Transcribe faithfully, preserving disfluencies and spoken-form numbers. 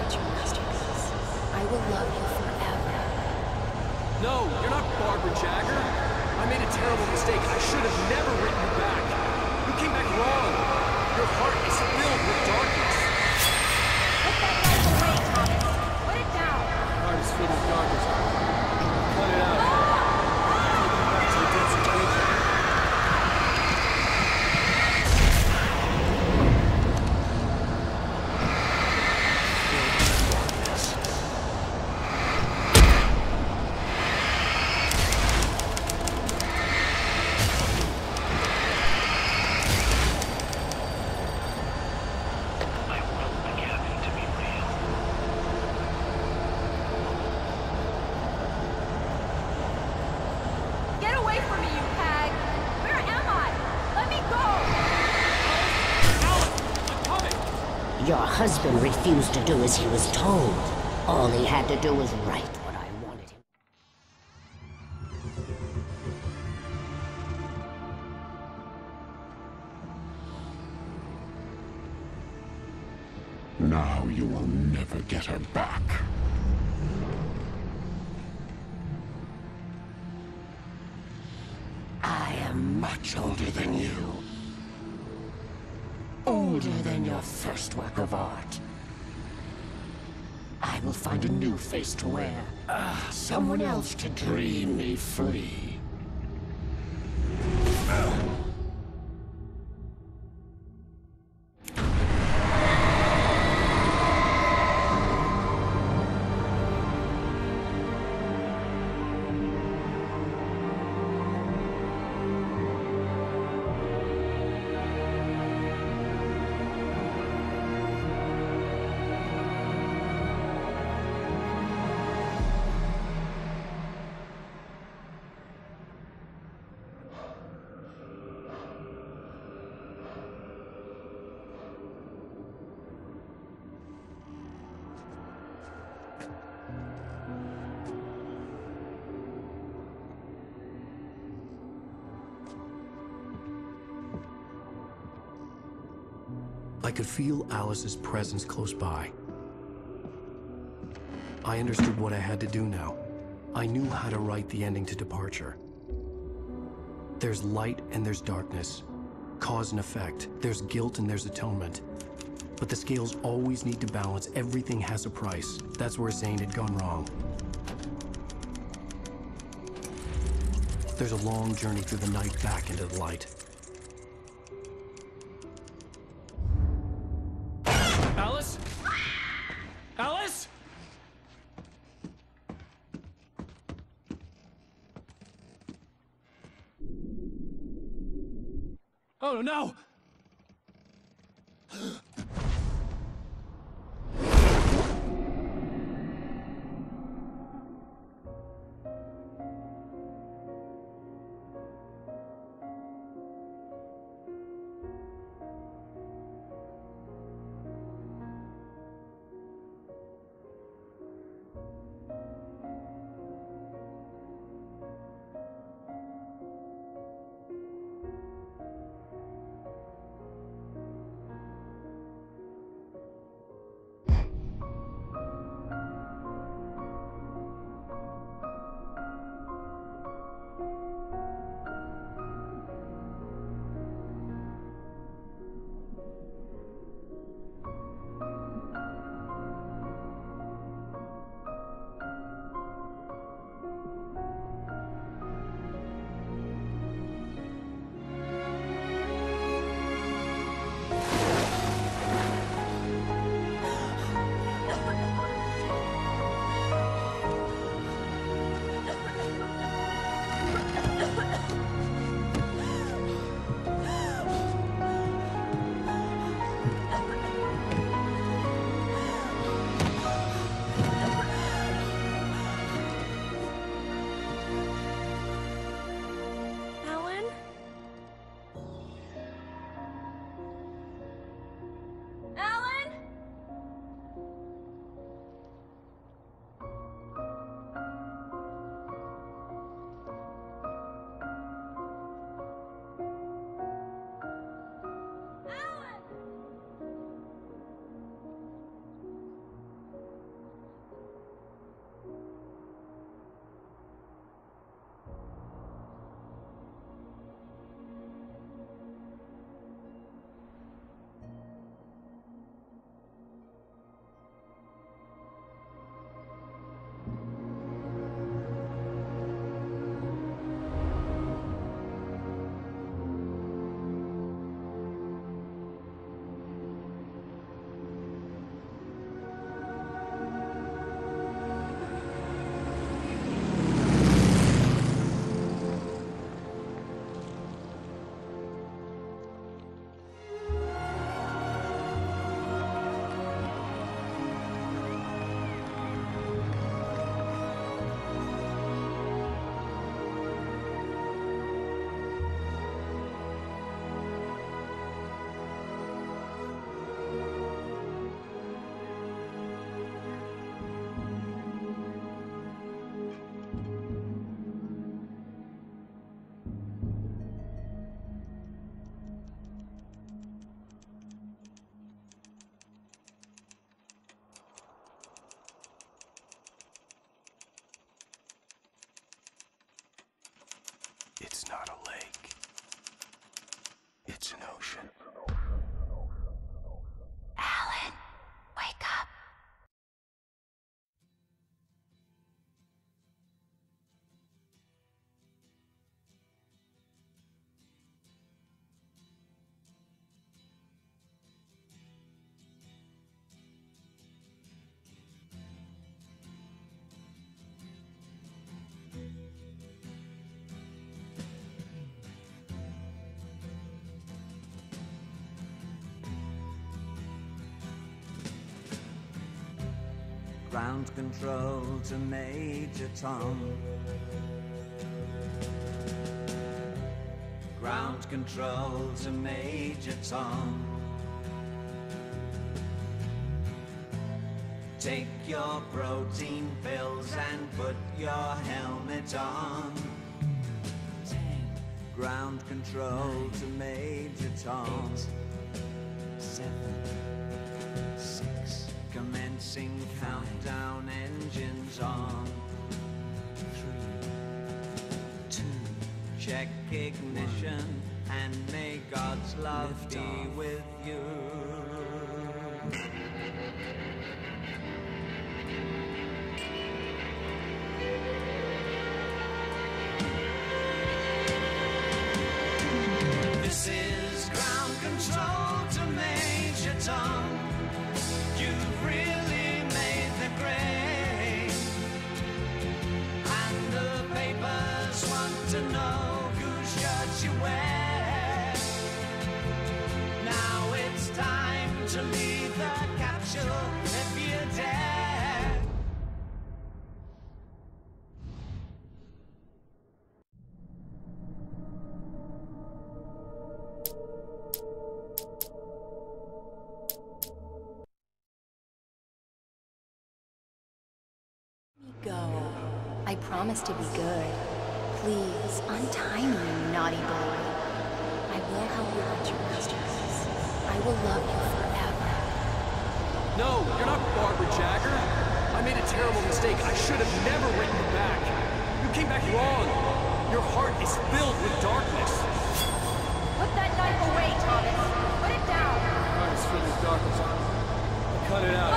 appreciate your masterpiece. I will love you forever. No, you're not Barbara Jagger. I made a terrible mistake. I should have never written you back. You came back wrong. Your heart is filled with darkness. Put that knife away, Thomas. Put it down. Your heart is filled with darkness. Cut it out. Take me back to the desert. Your husband refused to do as he was told. All he had to do was write what I wanted him. Now you will never get her back. I am much older than you. Older than your first work of art. I will find a new face to wear. Uh, someone else to dream me free. Uh. I could feel Alice's presence close by. I understood what I had to do now. I knew how to write the ending to Departure. There's light and there's darkness. Cause and effect. There's guilt and there's atonement. But the scales always need to balance. Everything has a price. That's where Zane had gone wrong. There's a long journey through the night back into the light. Alice? Alice? Oh no! It's not a lake. It's an ocean. Alan, wake up. Ground control to Major Tom. Ground control to Major Tom. Take your protein pills and put your helmet on. Ten. Ground control nine, to Major Tom. Eight, seven, six. Commencing countdown, engines on. Three, two, check ignition, one, and may God's love be off. With you. This is ground control to Major Tom. You've really made the grade, and the papers want to know whose shirt you wear. Now it's time to leave the capsule if you dare. Go. I promise to be good. Please, untie me, you naughty boy. I will help you hunt your masterpiece. I will love you forever. No, you're not Barbara Jagger. I made a terrible mistake. I should have never written you back. You came back wrong. Your heart is filled with darkness. Put that knife away, Thomas. Put it down. My heart is filled with darkness. Cut it out.